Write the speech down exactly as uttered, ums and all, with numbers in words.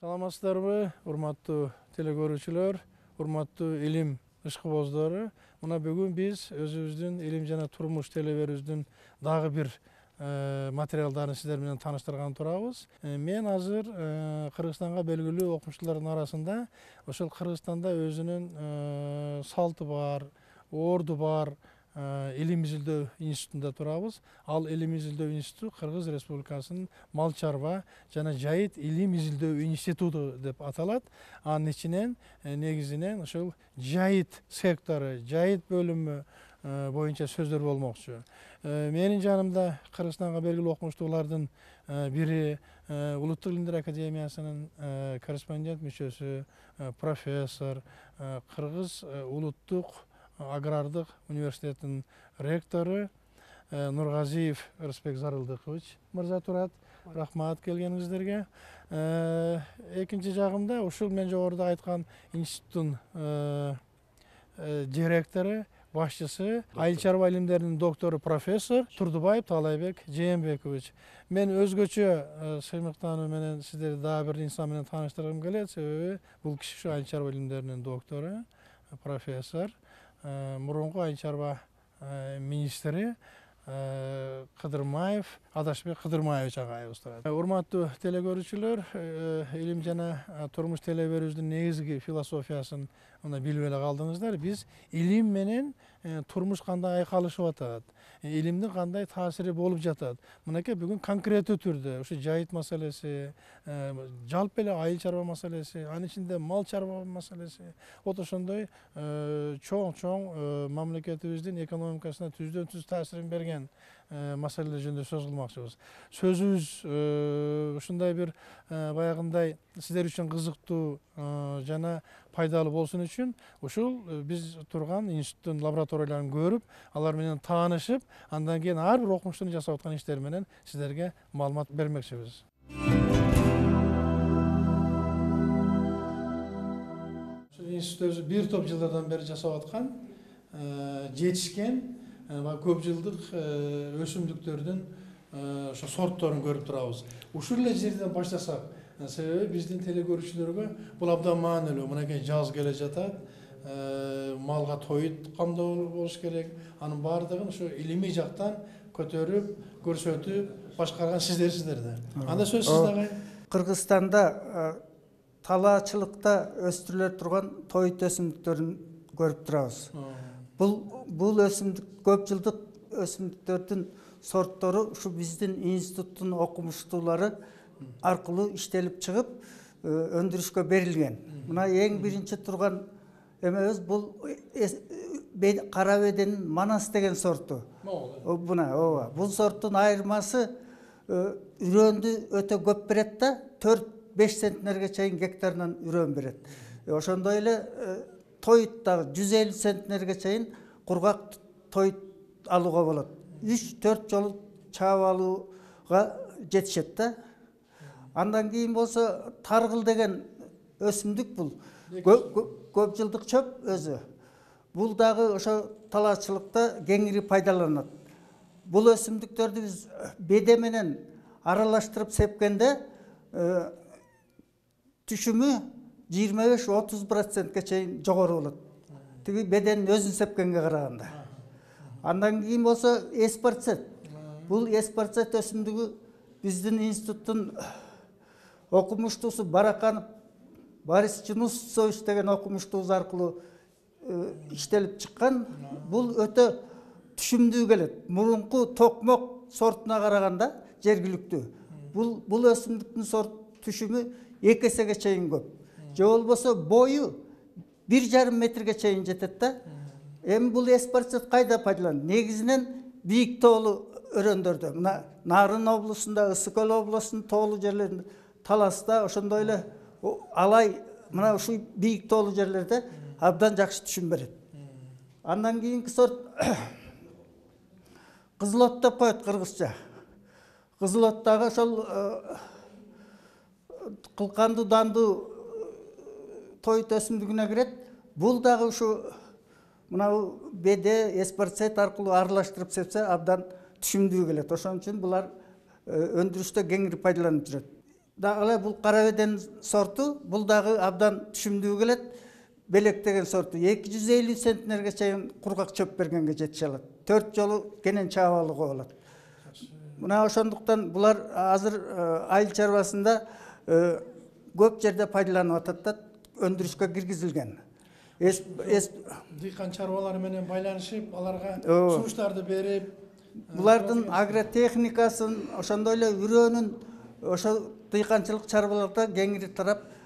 Саламатсыздарбы, урматтуу телекөрүүчүлөр, урматтуу илим ышкыбоздору. Мына бүгүн биз өзүбүздүн илим жана турмуш телеберүүбүздүн дагы бир материалдарын сиздер менен тааныштырганы турабыз. Мен азыр Кыргызстанга белгилүү окумуштуулардын арасында ошол Кыргызстанда өзүнүн салты бар, орду бар илим изилдөө институтунда турабыз. Ал илим изилдөө институту Кыргыз Республикасынын мал чарба жана жайыт илим изилдөө институту деп аталат. Анын ичинен негизинен ошол жайыт сектору, жайыт бөлүмү боюнча сөздөр болмокчу. Менин жанымда Кыргызстанга белгилүү окумуштуулардын бири, Улуттук илимдер академиясынын корреспондент мүчөсү, профессор, Кыргыз улуттук агрардык университетинин ректору Нургазиев Рысбек Зарылдыкович мырза турат. Рахмат келгениңиздерге. Экинчи жагымда ушул мен жогоруда айткан институттун директору, башчысы, айыл чарба илимдеринин доктору профессор Турдубаев Таалайбек Жээнбекович. Мен өзгөчө сыймыктануу менен сиздерди дагы бир инсан менен тааныштыргым келет, себеби бул киши айыл чарба илимдеринин доктору, профессор, мурунку айыл чарба министри Кыдырмаев, Адашбек Кыдырмаевич агайыбыз турат. Урматтуу телекөрүүчүлөр, илим жана турмуш телеберүүбүздүн негизги философиясын мына билип эле калдыңыздар. Биз илим менен турмуш кандай айкалышып атат, илимдин кандай таасири болуп жатат. Мынакей бүгүн конкреттүү түрдө ушу жайыт маселеси, жалпы эле айыл чарба маселеси, анын ичинде мал чарба маселеси, вот ошондой чоң-чоң мамлекетибиздин экономикасына түздөн түз таасирин берген маселелер жөнүндө сөз кылмакчыбыз. Сөзүбүз ушундай бир баягындай сиздер үчүн кызыктуу жана пайдалуу болсун үчүн ушул биз турган институттун лабораторияларын көрүп, алар менен таанышып, андан кийин ар бир окумуштунун жасап аткан иштери менен сиздерге маалымат бермекчибиз. Ушул институт өзү бир топ жылдардан бери жасап аткан жетишкен көп жылдык өсүмдүктөрдүн ошо сортторун көрүп турабыз. Ушул эле жерден баштасак, себеби биздин телекөрүүчүлөргө бул абдан маанилүү. Мынакей жаз келе жатат, малга тоют кандай болуш керек, анын баардыгын ошо илимий жактан көтөрүп, көрсөтүп, башкарган сиздерсиздер да. Анда сөз сизде. Кыргызстанда талаачылыкта өстүрүлө турган тоют өсүмдүктөрүн көрүп турабыз. Бул бул өсүмдүк көп жылдык өсүмдүктөрдүн сорттору ушу биздин институттун окумуштуулары аркылуу иштелип чыгып өндүрүшкө берилген. Мына эң биринчи турган эмебиз бул кара беденин манас деген сорту. Мына ооба. Бул сорттун айырмасы үрөндү өтө көп берет да, төрт беш центнерге чейин гектарынан үрөн берет. Ошондой эле тоют дагы жүз элүү центнерге чейин кургак тоют алууга болот. үч төрт жолу чаап алууга жетишет да. Андан кийин болсо таргыл деген өсүмдүк бул. Көп жылдык чөп өзү. Бул дагы ошо талаачылыкта кеңири пайдаланат. Бул өсүмдүктөрдү биз беде менен аралаштырып сепкенде түшүмү жыйырма беш отуз процентке чейин жогору болот. Тиги беденин өзүн сепкенге караганда. Андан кийин болсо эспарцет. Бул эспарцет өсүмдүгү биздин институттун окумуштуусу Бараканов Борис Чунусович деген окумуштуубуз аркылуу иштелип чыккан. Бул өтө түшүмдүү келет. Мурунку токмок сортуна караганда жергиликтүү. Бул бул өсүмдүктүн сорт түшүмү эки эсеге чейин көп. Же болбосо бою бир жарым метрге чейин жетет да. Эми бул эспарцет кайда пайдаланат? Негизинен бийик тоолуу өрөндөрдө. Мына Нарын облусунда, Ысык Көл облусунун тоолуу жерлеринде, Таласта, ошондой эле Алай, мына ушул бийик тоолуу жерлерде абдан жакшы түшүм берет. Андан кийинки сорт кызылот деп коет кыргызча. Кызылот дагы ошол кылкандуу дандуу тоют өсүмдүгүнө кирет. Бул дагы ушу мына беде, эспарцет аркылуу аралаштырып сепсе абдан түшүмдүү келет. Ошон үчүн булар өндүрүштө кеңири пайдаланып жүрөт. дагы эле бул кара беден сорту, бул дагы абдан түшүмдүү келет. Белектеген сорту эки жүз элүү центнерге чейин кургак чөп бергенге жетише алат. төрт жолу кенен чаап алууга болот. Мына ошондуктан булар азыр айыл чарбасында көп жерде пайдаланып атат да өндүрүшкө киргизилген. Дыйкан чарбалары менен байланышып, аларга сунуштарды берип, булардын агротехникасын, ошондой эле үрөөнүн ошо дыйканчылык чарбаларда кеңири тарап